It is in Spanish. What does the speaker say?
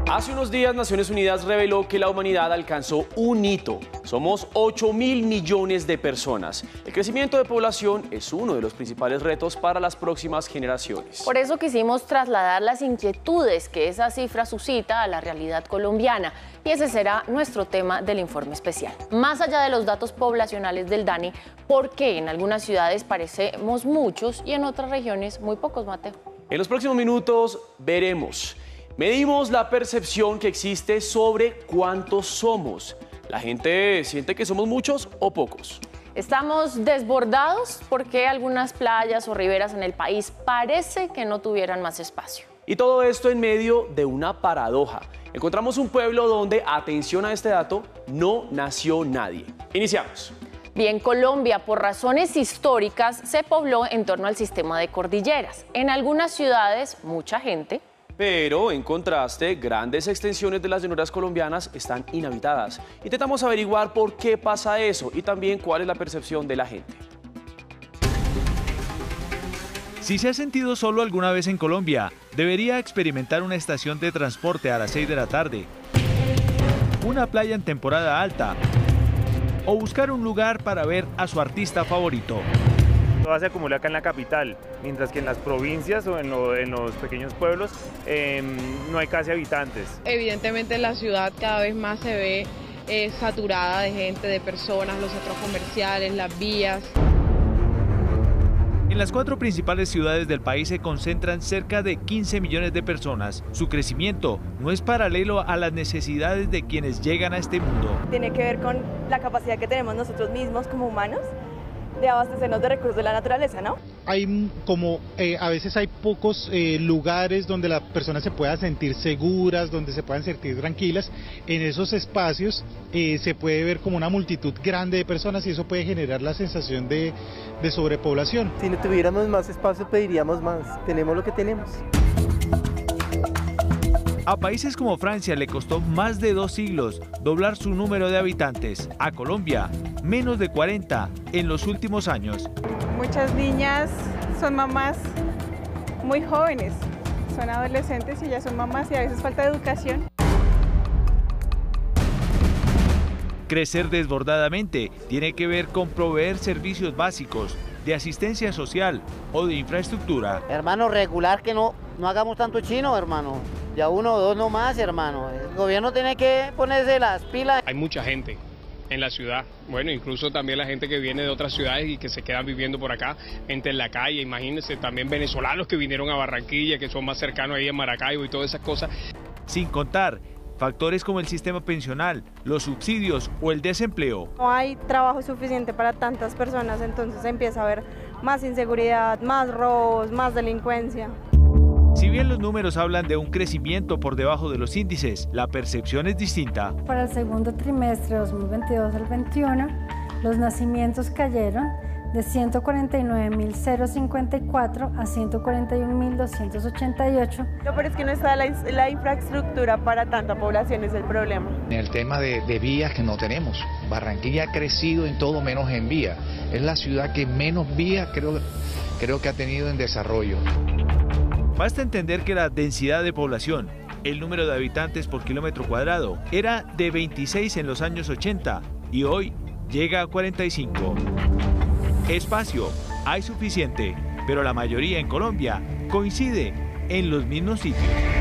Hace unos días Naciones Unidas reveló que la humanidad alcanzó un hito. Somos 8.000 millones de personas. El crecimiento de población es uno de los principales retos para las próximas generaciones. Por eso quisimos trasladar las inquietudes que esa cifra suscita a la realidad colombiana. Y ese será nuestro tema del informe especial. Más allá de los datos poblacionales del DANE, ¿por qué en algunas ciudades parecemos muchos y en otras regiones muy pocos, Mateo? En los próximos minutos veremos. Medimos la percepción que existe sobre cuántos somos. ¿La gente siente que somos muchos o pocos? Estamos desbordados porque algunas playas o riberas en el país parece que no tuvieran más espacio. Y todo esto en medio de una paradoja. Encontramos un pueblo donde, atención a este dato, no nació nadie. Iniciamos. Bien, Colombia, por razones históricas, se pobló en torno al sistema de cordilleras. En algunas ciudades, mucha gente. Pero, en contraste, grandes extensiones de las llanuras colombianas están inhabitadas. Intentamos averiguar por qué pasa eso y también cuál es la percepción de la gente. Si se ha sentido solo alguna vez en Colombia, debería experimentar una estación de transporte a las 6 de la tarde, una playa en temporada alta o buscar un lugar para ver a su artista favorito. Todo se acumula acá en la capital, mientras que en las provincias o en los pequeños pueblos no hay casi habitantes. Evidentemente la ciudad cada vez más se ve saturada de gente, de personas, los centros comerciales, las vías. En las 4 principales ciudades del país se concentran cerca de 15 millones de personas. Su crecimiento no es paralelo a las necesidades de quienes llegan a este mundo. Tiene que ver con la capacidad que tenemos nosotros mismos como humanos de abastecernos de recursos de la naturaleza, ¿no? Hay a veces hay pocos lugares donde las personas se puedan sentir seguras, donde se puedan sentir tranquilas. En esos espacios se puede ver como una multitud grande de personas y eso puede generar la sensación de sobrepoblación. Si no tuviéramos más espacio pediríamos más, tenemos lo que tenemos. A países como Francia le costó más de 2 siglos doblar su número de habitantes. A Colombia, menos de 40 en los últimos años. Muchas niñas son mamás muy jóvenes, son adolescentes y ya son mamás y a veces falta educación. Crecer desbordadamente tiene que ver con proveer servicios básicos de asistencia social o de infraestructura. Hermano, regular que no hagamos tanto chino, hermano. Ya 1 o 2 no más, hermano. El gobierno tiene que ponerse las pilas. Hay mucha gente en la ciudad, bueno, incluso también la gente que viene de otras ciudades y que se quedan viviendo por acá, gente en la calle, imagínense, también venezolanos que vinieron a Barranquilla, que son más cercanos ahí en Maracaibo y todas esas cosas. Sin contar factores como el sistema pensional, los subsidios o el desempleo. No hay trabajo suficiente para tantas personas, entonces empieza a haber más inseguridad, más robos, más delincuencia. Si bien los números hablan de un crecimiento por debajo de los índices, la percepción es distinta. Para el segundo trimestre 2022 al 21, los nacimientos cayeron de 149.054 a 141.288. Lo peor es que no está la infraestructura para tanta población, es el problema. En el tema de vías que no tenemos, Barranquilla ha crecido en todo menos en vías. Es la ciudad que menos vías creo que ha tenido en desarrollo. Basta entender que la densidad de población, el número de habitantes por kilómetro cuadrado, era de 26 en los años 80 y hoy llega a 45. Espacio hay suficiente, pero la mayoría en Colombia coincide en los mismos sitios.